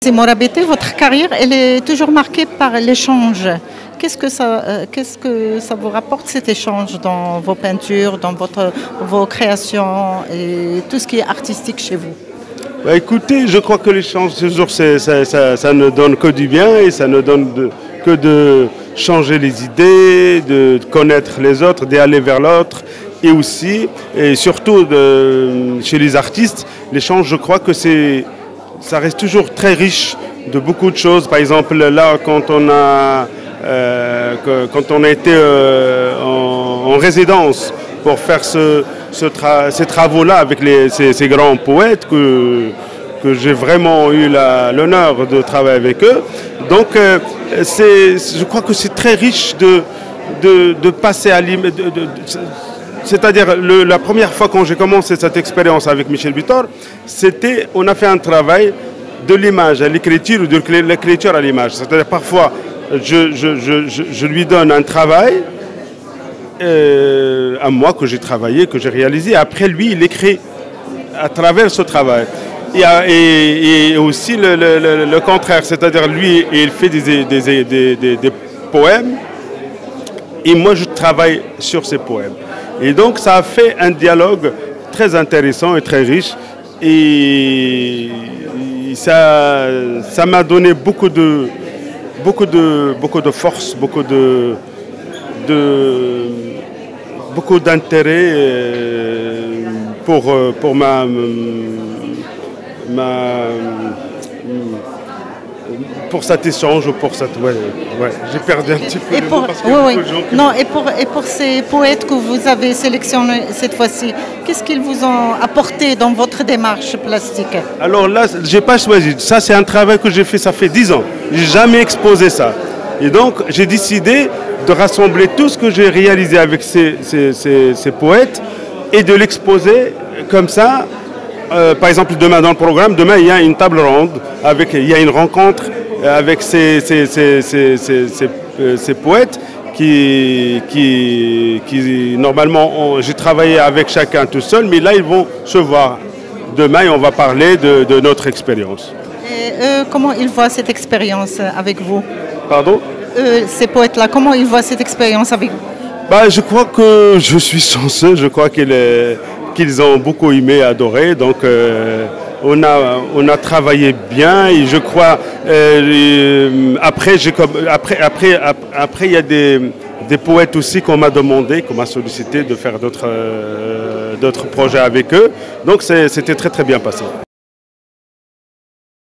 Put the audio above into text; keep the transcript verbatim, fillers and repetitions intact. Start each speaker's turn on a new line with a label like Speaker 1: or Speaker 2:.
Speaker 1: C'est Morabité, votre carrière, elle est toujours marquée par l'échange. Qu'est-ce que ça, euh, qu'est-ce que ça vous rapporte cet échange dans vos peintures, dans votre, vos créations et tout ce qui est artistique chez vous?
Speaker 2: Bah, écoutez, je crois que l'échange, toujours, ça, ça, ça ne donne que du bien et ça ne donne de, que de changer les idées, de connaître les autres, d'aller vers l'autre. Et aussi, et surtout de, chez les artistes, l'échange, je crois que c'est, ça reste toujours très riche de beaucoup de choses. Par exemple, là, quand on a, euh, que, quand on a été euh, en, en résidence pour faire ce, ce tra ces travaux-là avec les, ces, ces grands poètes que, que j'ai vraiment eu l'honneur de travailler avec eux. Donc, euh, je crois que c'est très riche de, de, de passer à l'image. C'est-à-dire, la première fois quand j'ai commencé cette expérience avec Michel Butor, c'était, on a fait un travail de l'image à l'écriture ou de l'écriture à l'image. C'est-à-dire, parfois, je, je, je, je lui donne un travail euh, à moi que j'ai travaillé, que j'ai réalisé. Après, lui, il écrit à travers ce travail. Et, et, et aussi le, le, le contraire, c'est-à-dire, lui, il fait des, des, des, des, des poèmes et moi, je travaille sur ces poèmes. Et donc, ça a fait un dialogue très intéressant et très riche. Et ça, ça m'a donné beaucoup de, beaucoup de, beaucoup de force, beaucoup de, de beaucoup d'intérêt pour, pour ma, ma, pour cet échange, pour cette... Ouais, ouais. J'ai perdu un petit peu
Speaker 1: et
Speaker 2: le
Speaker 1: pour,
Speaker 2: mot parce que
Speaker 1: oui,
Speaker 2: beaucoup
Speaker 1: oui.
Speaker 2: de gens qui...
Speaker 1: Non, et pour, et pour ces poètes que vous avez sélectionnés cette fois-ci, qu'est-ce qu'ils vous ont apporté dans votre démarche plastique?
Speaker 2: Alors là, je n'ai pas choisi. Ça, c'est un travail que j'ai fait, ça fait dix ans. Je n'ai jamais exposé ça. Et donc, j'ai décidé de rassembler tout ce que j'ai réalisé avec ces, ces, ces, ces poètes et de l'exposer comme ça. Euh, par exemple, demain dans le programme, demain il y a une table ronde, avec, il y a une rencontre avec ces, ces, ces, ces, ces, ces, euh, ces poètes qui, qui, qui normalement, j'ai travaillé avec chacun tout seul, mais là ils vont se voir. Demain, on va parler de, de notre expérience.
Speaker 1: Et eux, comment ils voient cette expérience avec vous?
Speaker 2: Pardon?
Speaker 1: Eux, ces poètes-là, comment ils voient cette expérience avec vous?
Speaker 2: Bah, je crois que je suis chanceux, je crois qu'il est... qu'ils ont beaucoup aimé, adoré. Donc, euh, on, a, on a travaillé bien et je crois, euh, après, après, après, après, il y a des, des poètes aussi qu'on m'a demandé, qu'on m'a sollicité de faire d'autres euh, d'autres projets avec eux. Donc, c'était très, très bien passé.